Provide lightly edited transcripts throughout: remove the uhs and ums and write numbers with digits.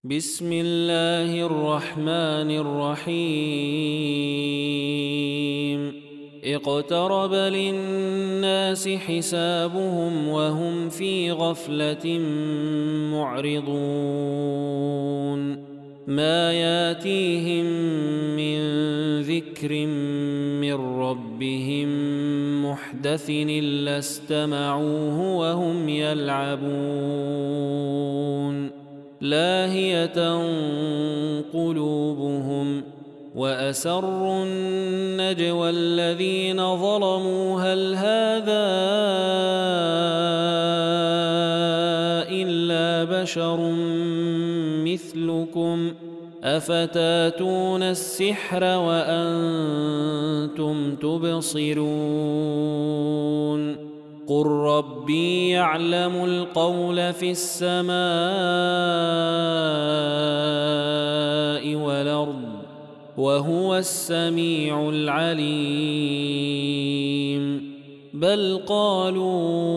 بسم الله الرحمن الرحيم اقترب للناس حسابهم وهم في غفلة معرضون ما ياتيهم من ذكر من ربهم محدث إلا استمعوه وهم يلعبون لاهية قلوبهم وأسروا النجوى الذين ظلموا هل هذا إلا بشر مثلكم أفتاتون السحر وأنتم تبصرون قل ربي يعلم القول في السماء والأرض وهو السميع العليم بل قالوا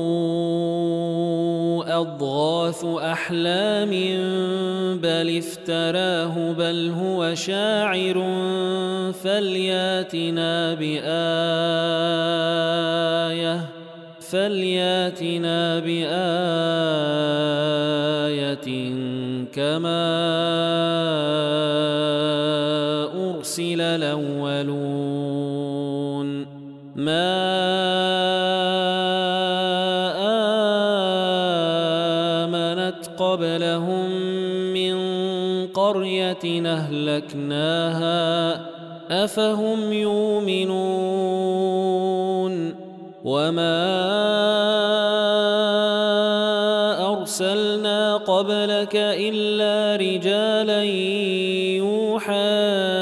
أضغاث أحلام بل افتراه بل هو شاعر فلياتنا بآية كما أرسل الأولون ما آمنت قبلهم من قرية أهلكناها أفهم يؤمنون وما أرسلنا قبلك إلا رجالا يوحى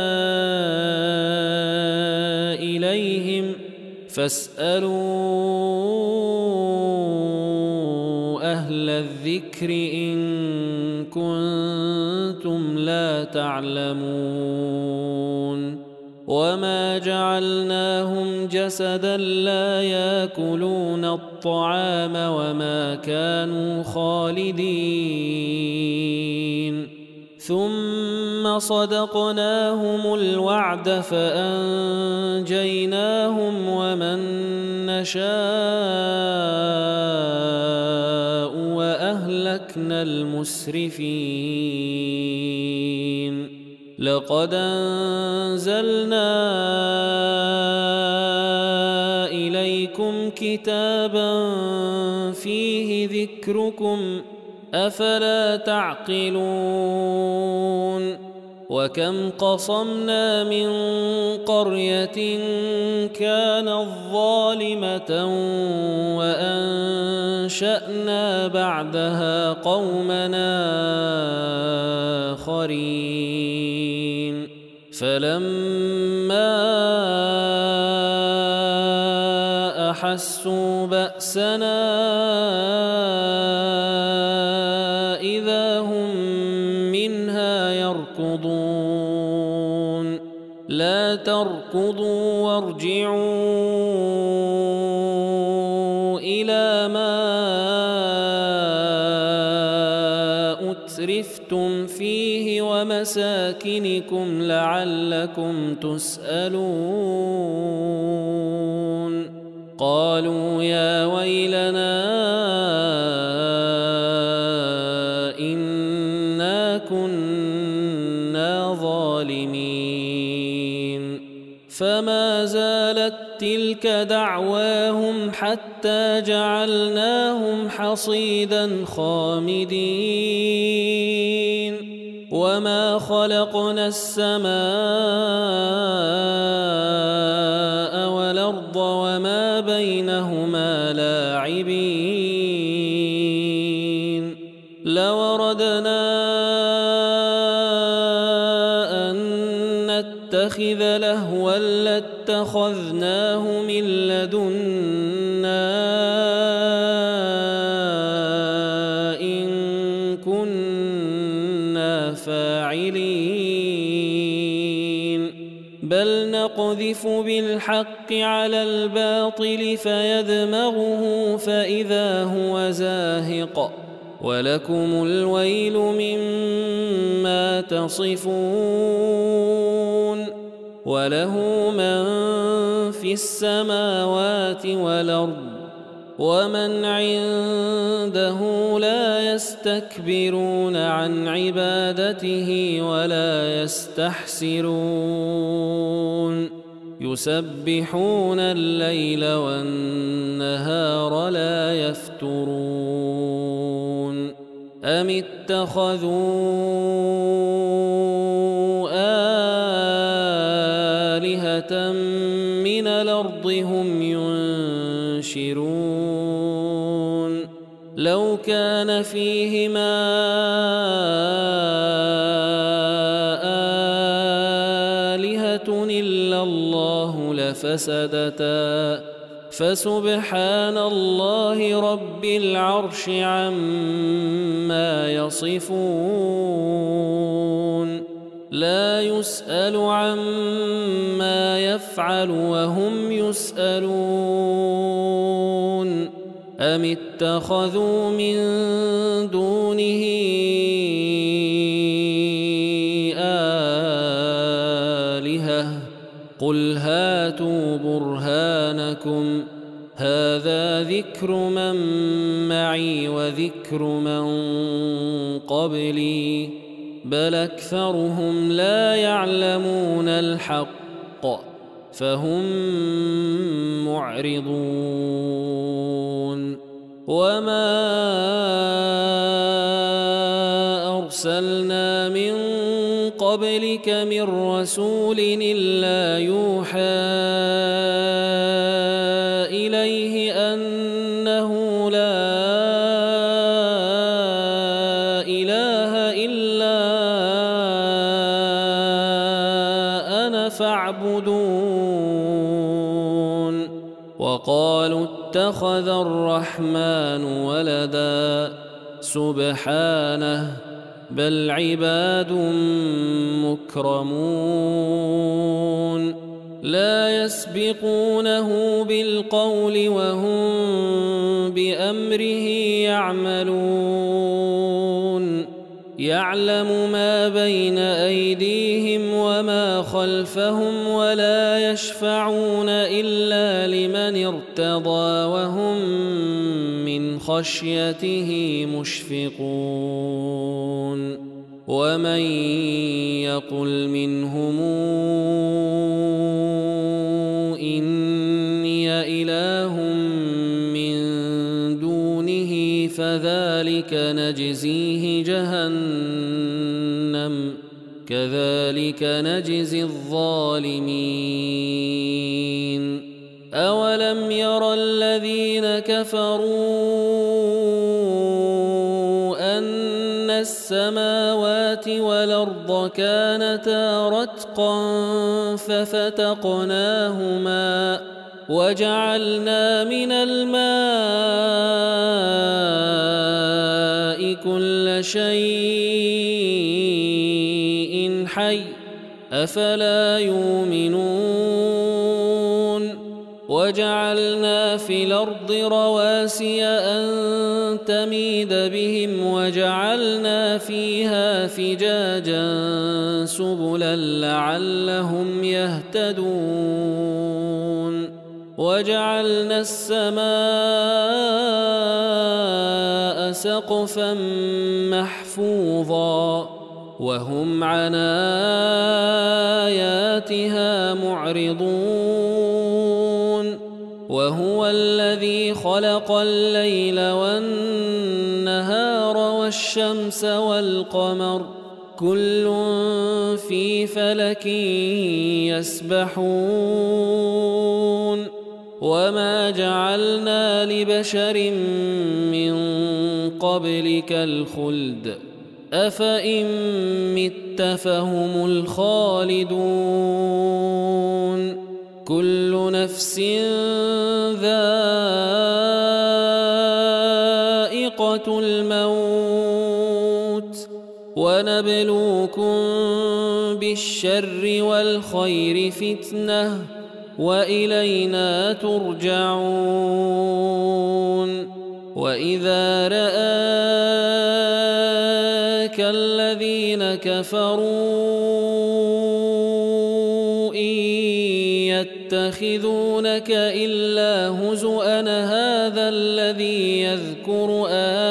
إليهم فاسألوا أهل الذكر إن كنتم لا تعلمون وما جعلناهم جسدا لا يأكلون الطعام وما كانوا خالدين ثم صدقناهم الوعد فأنجيناهم ومن نشاء وأهلكنا المسرفين لقد أنزلنا إليكم كتابا فيه ذكركم أفلا تعقلون وكم قصمنا من قرية كانت ظالمة وأنشأنا بعدها قومنا آخرين فلما أحسوا بأسنا إذا هم منها يركضون لا تركضوا وارجعوا إلى ما أترفتم فيه ومساكنكم لعلكم تسألون قالوا يا ويلنا إنا كنا ظالمين فما زالت تلك دعواهم حتى جعلناهم حصيدا خامدين وما خلقنا السماء والأرض وما بينهما لاعبين لو أردنا أن نتخذ لهوا لاتخذناه من لدنا إن كنا فاعلين بل نقذف بالحق على الباطل فيدمغه فإذا هو زاهق ولكم الويل مما ما تصفون وله من في السماوات والأرض ومن عنده لا يستكبرون عن عبادته ولا يستحسرون يسبحون الليل والنهار لا يفترون أم اتخذوا آلهة من الأرض هم ينشرون لو كان فيهما آلهة إلا الله لفسدتا فسبحان الله رب العرش عما يصفون لا يسأل عما يفعل وهم يسألون أم اتخذوا من دونه آلهة قل هاتوا برهانكم هذا ذكر من معي وذكر من قبلي بل أكثرهم لا يعلمون الحق فهم معرضون وما أرسلنا من قبلك من رسول إلا يوحى إليه أنه لا إله إلا أنا فاعبدون وقالوا اتخذ الرحمن ولدا سبحانه بل عباد مكرمون لا يسبقونه بالقول وهم بأمره يعملون يعلم ما بين أيديهم وما خلفهم ولا يشفعون إلا لمن ارتضى وهم من خشيته مشفقون ومن يقل منهم إني إله من دونه فذلك نجزيه جهنم كذلك نجزي الظالمين أولم ير الذين كفروا أن السماوات والأرض كانتا رتقا ففتقناهما وجعلنا من الماء كل شيء حي أفلا يؤمنون وجعلنا في الأرض رواسي أن تميد بهم وجعلنا فيها فجاجا سبلا لعلهم يهتدون وجعلنا السماء سقفا محفوظا وهم عن آياتها معرضون وهو الذي خلق الليل والنهار والشمس والقمر كل في فلك يسبحون وما جعلنا لبشر من قبلك الخلد أفإن مت فهم الخالدون كل نفس ذائقة الموت ونبلوكم بالشر والخير فتنة وإلينا ترجعون وإذا رآك الذين كفروا إن يتخذونك إلا هزؤا هذا الذي يذكر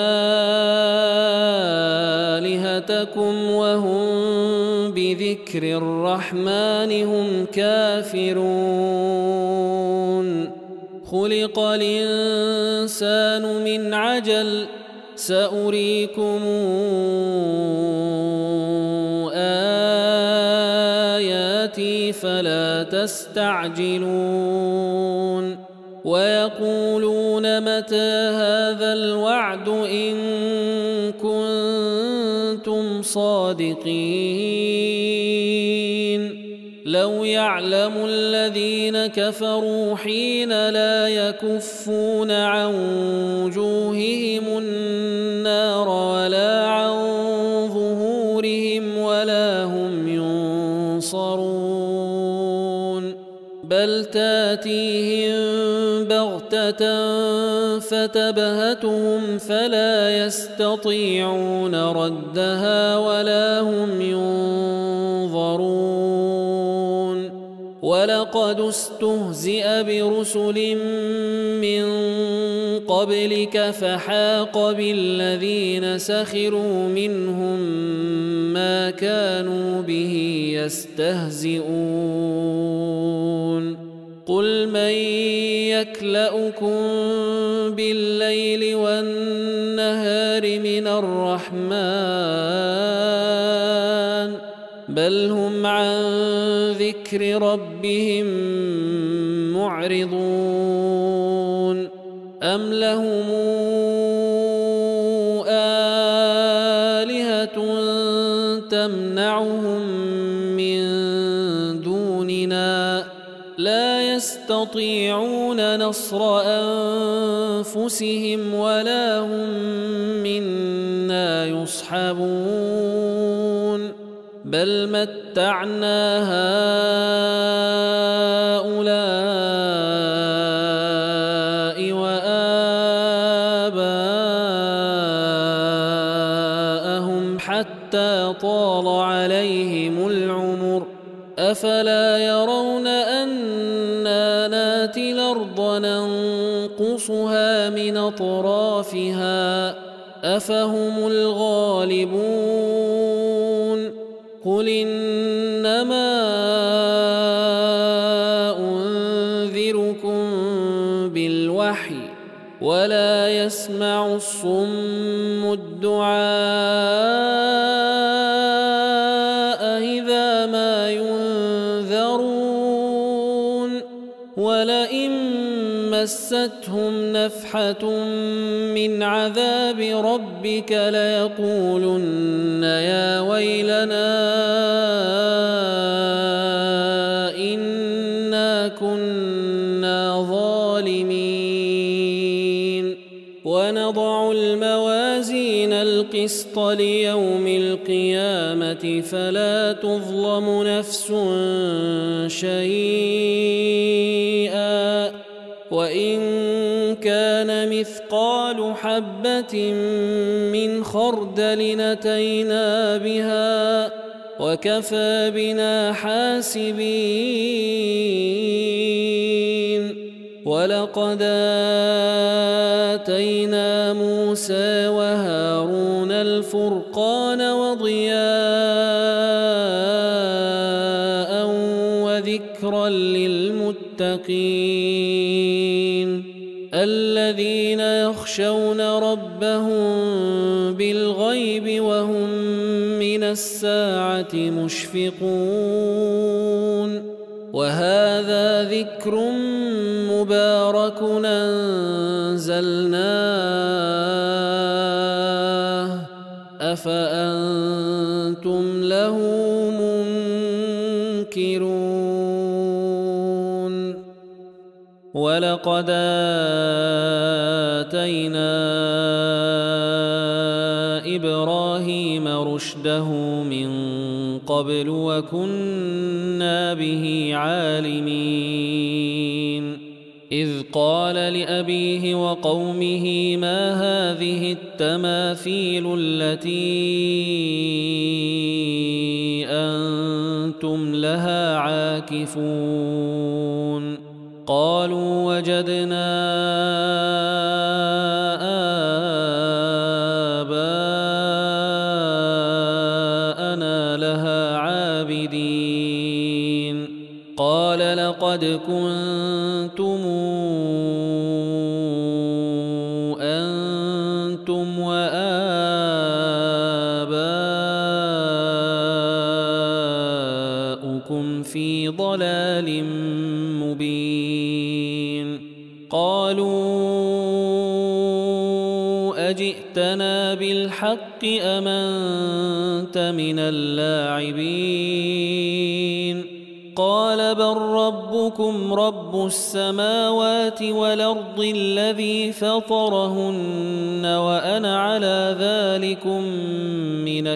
آلهتكم وهم بذكر الرحمن هم كافرون خلق الإنسان من عجل سأريكم آياتي فلا تستعجلون ويقولون متى هذا الوعد إن كنتم صادقين لو يعلم الذين كفروا حين لا يكفون عن وجوههم النار ولا عن ظهورهم ولا هم ينصرون بل تاتيهم بغتة فتبهتهم فلا يستطيعون ردها ولا هم ينظرون ولقد استهزئ برسل من قبلك فحاق بالذين سخروا منهم ما كانوا به يستهزئون قل من يكلؤكم بالليل والنهار من الرحمن بل هم عن ذكر ربهم معرضون أم لهم آلهة تمنعهم من دوننا لا يستطيعون نصر أنفسهم ولا هم منا يصحبون بل متعنا هؤلاء وآباءهم حتى طال عليهم العمر أفلا يرون أنا ناتي الأرض ننقصها من أطرافها أفهم الغالبون قل إنما أنذركم بالوحي ولا يسمع الصم الدعاء إذا ما ينذرون ولئن مستهم نفحة من عذاب ربك ليقولن يا ويلنا إنا كنا ظالمين ونضع الموازين القسط ليوم القيامة فلا تظلم نفس شيئا وإن كان مثقال حبة من خردل أتينا بها وكفى بنا حاسبين ولقد آتينا موسى وهارون الفرقان وضياء وذكرا للمتقين الذين يخشون ربهم بالغيب وهم من الساعة مشفقون وهذا ذكر مبارك أنزلناه أفأنتم له منكرون ولقد آتينا إبراهيم رشده من قبل وكنا به عالمين إذ قال لأبيه وقومه ما هذه التماثيل التي أنتم لها عاكفون قالوا وجدنا آباءنا لها عابدين قال لقد كنتم أنتم وآباؤكم في ضلال مبين قالوا أجئتنا بالحق أم أنت من اللاعبين قال بل ربكم رب السماوات والأرض الذي فطرهن وأنا على ذلكم من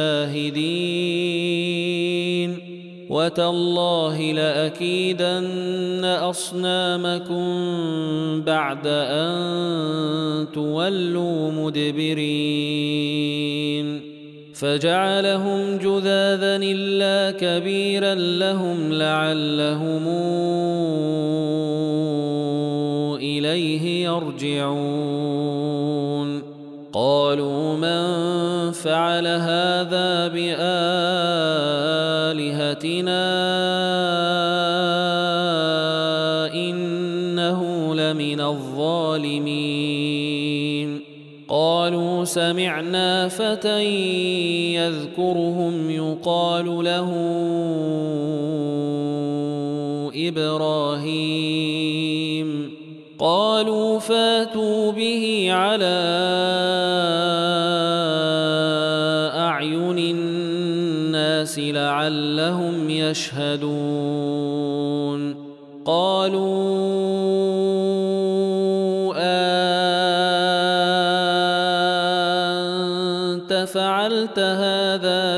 الشاهدين وتالله لأكيدن أصنامكم بعد أن تولوا مدبرين فجعلهم جذاذا إلا كبيرا لهم لعلهم إليه يرجعون قالوا من فعل هذا بآلهتنا إنه لمن الظالمين قالوا سمعنا فتى يذكرهم يقال له إبراهيم قالوا فاتوا به على أعين الناس لعلهم يشهدون قالوا أنت فعلت هذا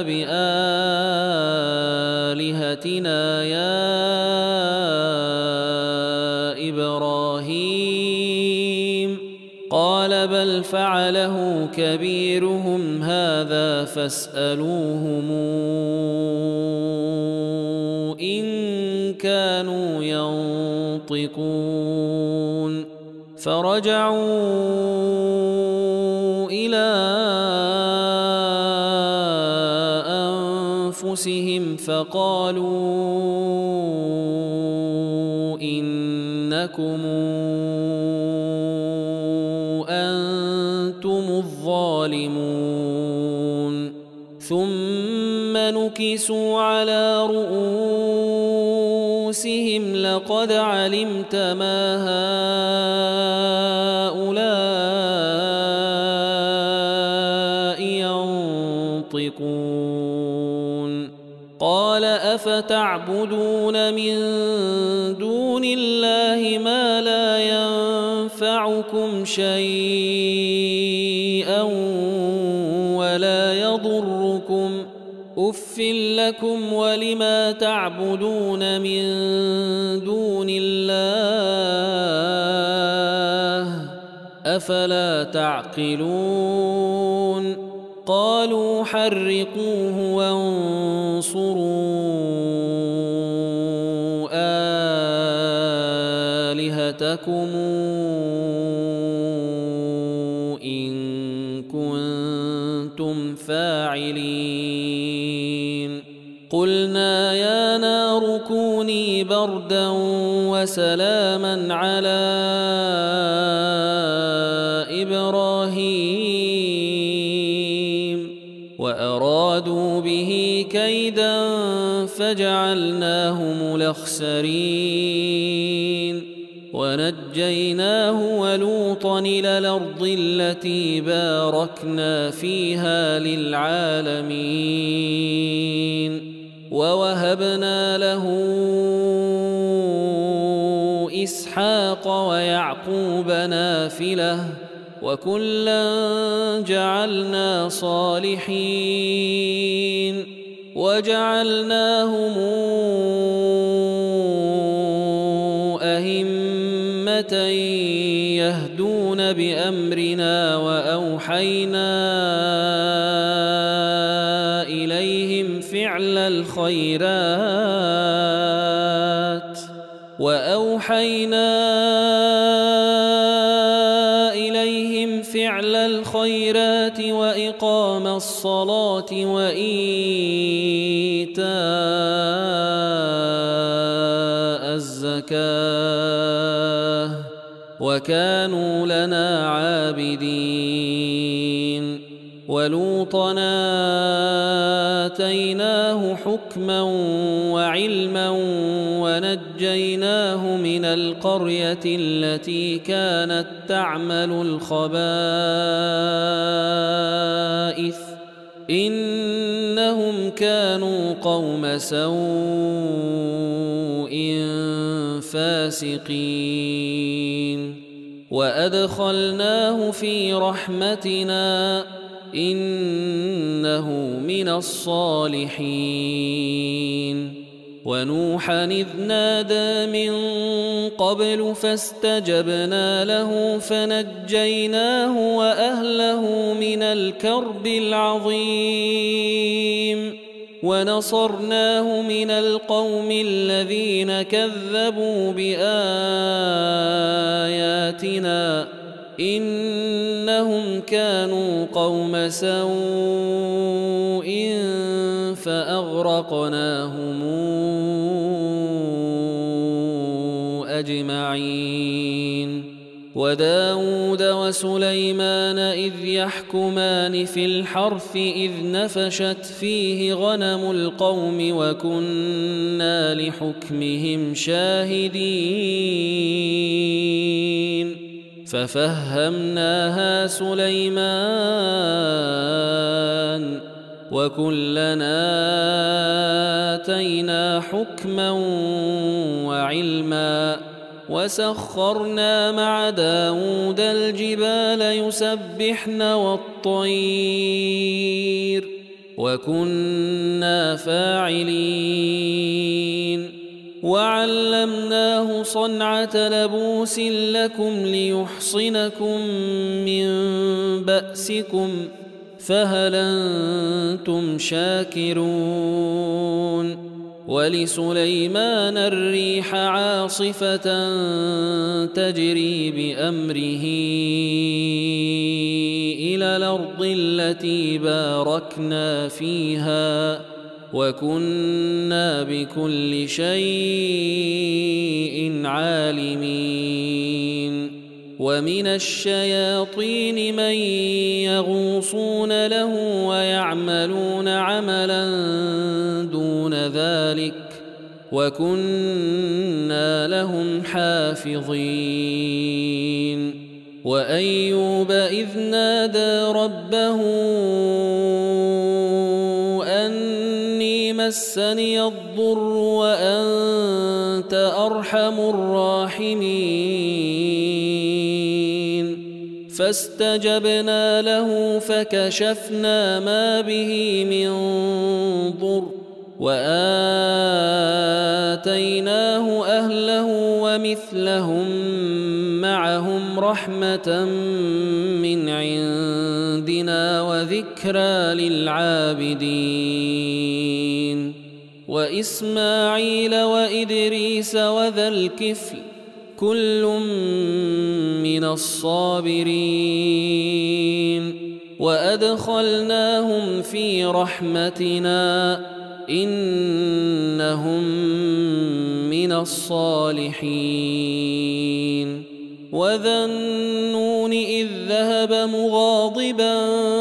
بآلهتنا يا إبراهيم قال بل فعله كبيرهم هذا فاسألوهم إن كانوا ينطقون فرجعوا إلى أنفسهم فقالوا إنكم أنتم الظالمون ثم نكسوا على رؤوسهم لقد علمت ما هؤلاء ينطقون قال أفتعبدون من دون الله ما لا ينفعكم شيئا ولا يضركم أف لكم ولما تعبدون من دون الله أفلا تعقلون قالوا حرقوه وانصروا آلهتكم إن كنتم فاعلين قلنا يا نار كوني بردا وسلاما على إبراهيم وأرادوا به كيدا فجعلناهم الأخسرين ونجيناه ولوطا إلى الأرض التي باركنا فيها للعالمين ووهبنا له إسحاق ويعقوب نافلة وكلا جعلنا صالحين وجعلناهم أئمة بأمرنا وأوحينا إليهم فعل الخيرات وإقام الصلاة وإيتاء الزكاة وكانوا لنا عابدين. ولوطا آتيناه حكما وعلما ونجيناه من القرية التي كانت تعمل الخبائث إنهم كانوا قوم سوء فاسقين. وأدخلناه في رحمتنا إنه من الصالحين. ونوحا إذ نادى من قبل فاستجبنا له فنجيناه وأهله من الكرب العظيم ونصرناه من القوم الذين كذبوا بآياتنا إنهم كانوا قوم سوء فأغرقناهم أجمعين. وداود وسليمان إذ يحكمان في الحرث إذ نفشت فيه غنم القوم وكنا لحكمهم شاهدين. ففهمناها سليمان وكلنا آتينا حكما وعلما وسخرنا مع داود الجبال يسبحن والطير وكنا فاعلين. وعلمناه صنعة لبوس لكم ليحصنكم من بأسكم فهل أنتم شاكرون. ولسليمان الريح عاصفة تجري بأمره إلى الأرض التي باركنا فيها وكنا بكل شيء عالمين. ومن الشياطين من يغوصون له ويعملون عملا دون ذلك وكنا لهم حافظين. وأيوب إذ نادى ربه أني مسني الضر وأنت أرحم الراحمين فاستجبنا له فكشفنا ما به من ضر وآتيناه أهله ومثلهم معهم رحمة من عندنا وذكرى للعابدين. وإسماعيل وإدريس وذا الكفل كل من الصابرين وأدخلناهم في رحمتنا إنهم من الصالحين. وذا النون إذ ذهب مغاضبا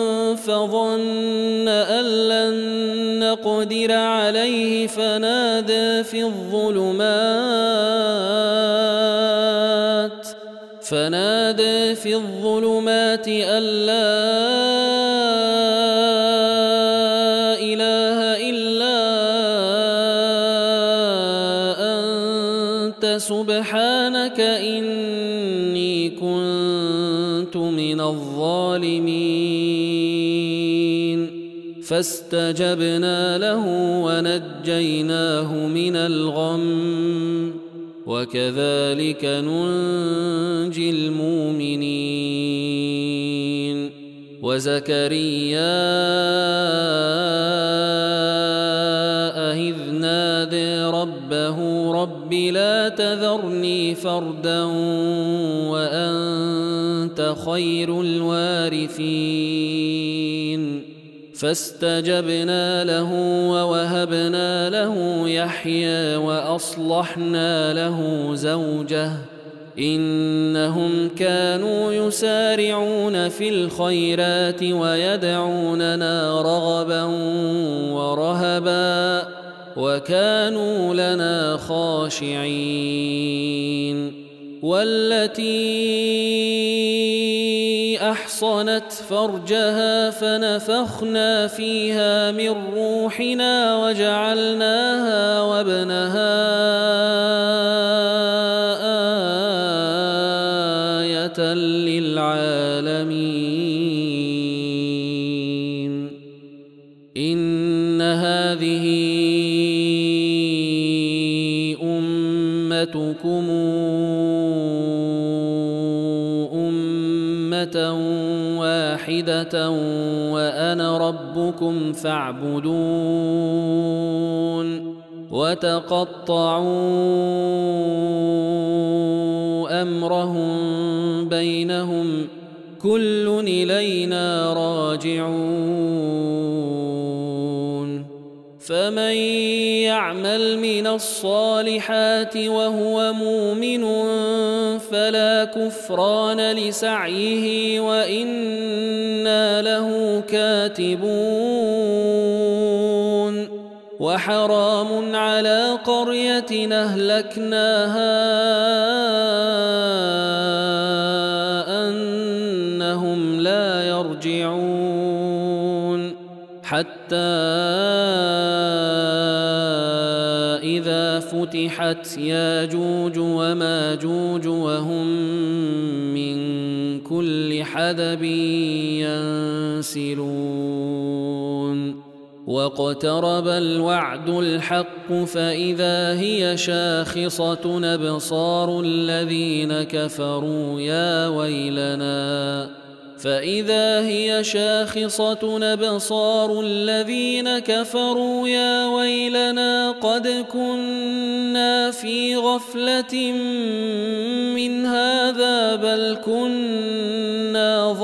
فظن أن لن نقدر عليه فنادى في الظلمات أن لا إله إلا أنت سبحانك إني كنت من الظالمين. فاستجبنا له ونجيناه من الغم وكذلك ننجي المؤمنين. وزكريا إذ نادى ربه رب لا تذرني فردا وأنت خير الوارثين. فاستجبنا له ووهبنا له يحيى وأصلحنا له زوجه إنهم كانوا يسارعون في الخيرات ويدعوننا رغبا ورهبا وكانوا لنا خاشعين. والتي أحصنت فرجها فنفخنا فيها من روحنا وجعلناها وابنها آية للعالمين. إن هذه أمتكم واحدة وأنا ربكم فاعبدون. وتقطعوا أمرهم بينهم كل إلينا راجعون. فمن يعمل من الصالحات وهو مؤمن فلا كفران لسعيه وإنا له كاتبون. وحرام على قرية أهلكناها أنهم لا يرجعون. حتى إذا فتحت ياجوج وماجوج وهم من كل حدب ينسلون. واقترب الوعد الحق فإذا هي شاخصة أبصار الذين كفروا يا ويلنا فإذا هي شاخصة أبصار الذين كفروا يا ويلنا قد كنا في غفلة من هذا بل كنا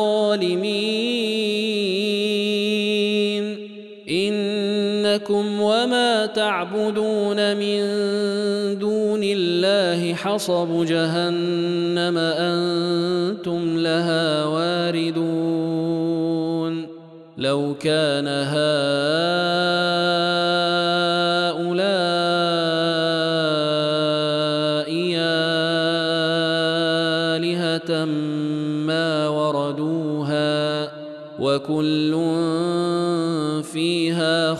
ظالمين. إنكم وما تعبدون من دون الله حصب جهنم أنتم لها واردون. لو كان هؤلاء آلهة ما وردوها وكل فيها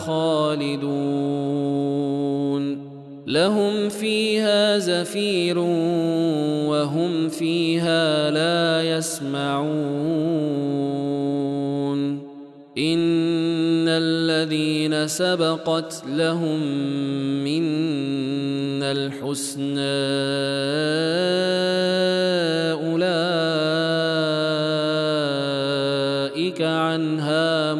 خالدون. لهم فيها زفير وهم فيها لا يسمعون. إن الذين سبقت لهم منا الحسنى أولئك عنها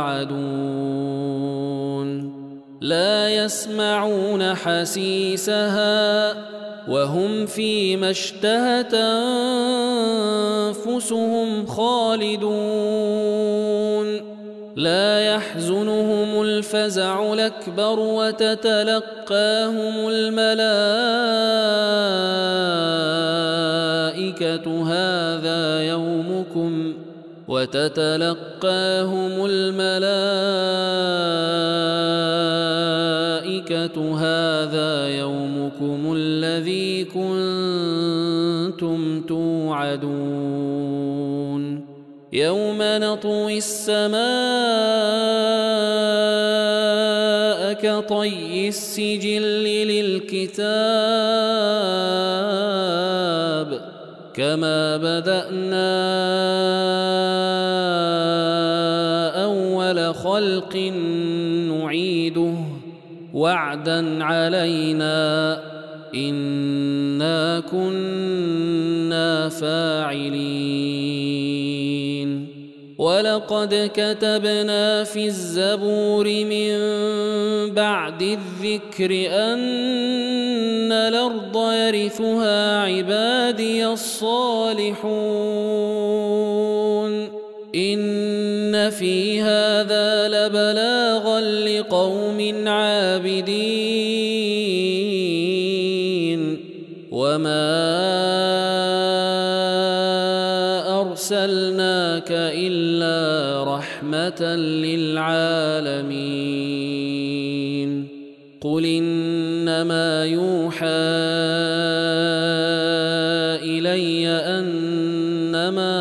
مبعدون. لا يسمعون حسيسها وهم فيما اشتهت أنفسهم خالدون. لا يحزنهم الفزع الأكبر وتتلقاهم الملائكة هذا يومكم الذي كنتم توعدون. يوم نطوي السماء كطي السجل للكتاب كما بدأنا أول خلق نعيده وعدا علينا إنا كنا فاعلين ولقد كتبنا في الزبور من بعد الذكر أن الأرض يرثها عبادي الصالحون إن في هذا لبلاغا لقوم عابدين وما أرسلناك إلا رحمة للعالمين قل إنما يوحى إلي أنما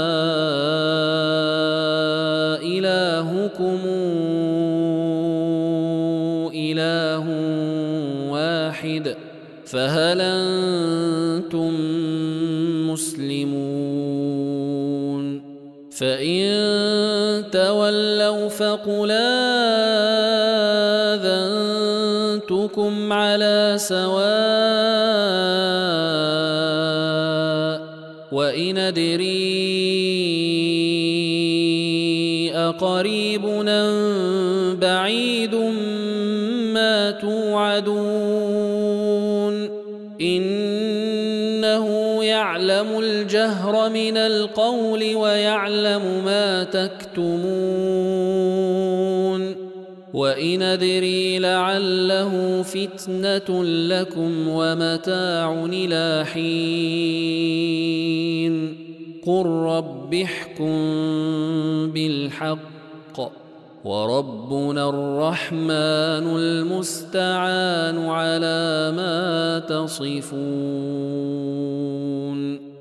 إلهكم إله واحد فهل أنتم مسلمون فإن تولوا فقل آذنتكم على سواء وإن أدري أقريب أم بعيد ما توعدون إنه يعلم الجهر من القول ويعلم ما تكتمون وإن أدري لعله فتنة لكم ومتاع إلى حين قل رب احكم بالحق وربنا الرحمن المستعان على ما تصفون